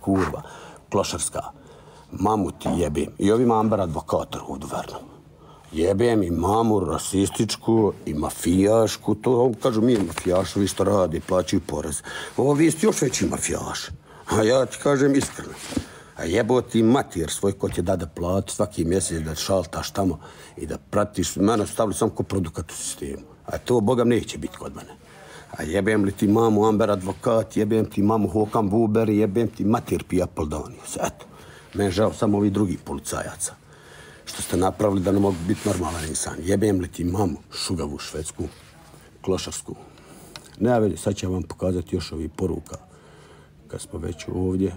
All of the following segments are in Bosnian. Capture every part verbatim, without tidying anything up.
kurva, klošarska. Mamu ti jebim. I ovim Amber advokator u Duvernom. Jebem i mamu rasističku i mafijašku. To on kažu mi mafijašovi što radi, plaćaju porez. Ovi ste još veći mafijaši. A ja ti kažem iskreno. A jebo ti matir svoj ko ti dade platu svaki mjesec da šaltaš tamo i da pratiš. Mene stavili sam ko produkat u sistemu. A to, Boga, neće biti kod mene. A jebem li ti mamu Amber advokat, jebem ti mamu Håkan Buber, jebem ti matir Pija Poldonius. Eto, meni žao samo ovih drugih policajaca. Što ste napravili da ne mogu biti normalan insan. Jebem li ti mamu šugavu švedsku, klošarsku. Ne, vidi, sad ću vam pokazati još ovih poruka. Kad smo već ovdje.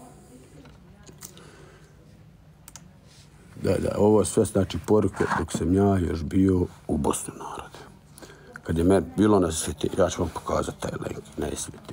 Da, da, ovo sve znači poruke dok sam ja još bio u Bosni narode. Kad je meni bilo na sveti, ja ću vam pokazati taj link, ne sveti.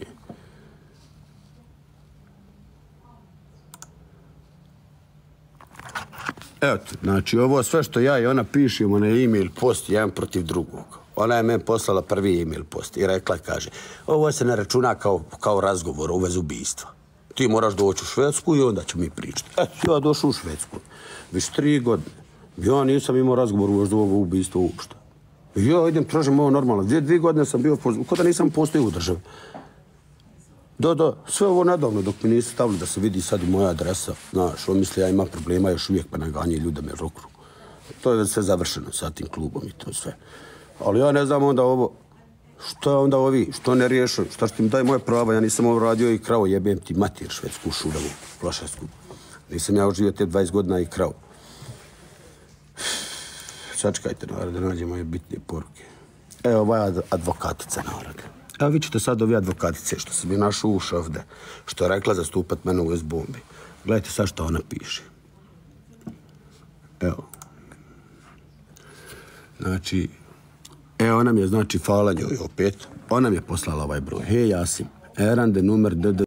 Evo, znači ovo sve što ja i ona pišemo na e-mail post jedan protiv drugog. Ona je meni poslala prvi e-mail post i rekla, kaže, ovo se ne računa kao, kao razgovor u vezi ubijstva. Ti moraš doći u Švedsku i onda ću mi pričati. Eto, ja došao u Švedsku. Već tri godine. Ja nisam imao razgovor u vezi ovog ubijstva uopšte. Ja idem, tražim ovo normalno. Dvije, dvije godine sam bio, kao da nisam postojao u državi. Da, da, sve ovo nedavno dok mi nisu stavili da se vidi sad i moja adresa. Znaš, on misli ja imam problema još uvijek pa naganje ljude me rokru. To je sve završeno sa tim klubom i to sve. Ali ja ne znam onda ovo, što onda ovi, što ne riješuju, šta što mi daj moje prava, ja nisam ovo radio i krao, jebem ti matir švedsku šudavu, klošarsku. Nisam ja oživio te dvadeset godina i krao. Sačekajte, narod, da nađemo ove bitne poruke. Evo, ova je advokatica, narod. Evo, vi ćete sad ovi advokatice, što sam je našao uš ovde, što je rekla zastupat mene u S-bombi. Gledajte sad što ona piše. Evo. Znači, evo, ona mi je, znači, hvala njoj opet. Ona mi je poslala ovaj broj. Hej, Jasim, Erande, numer D D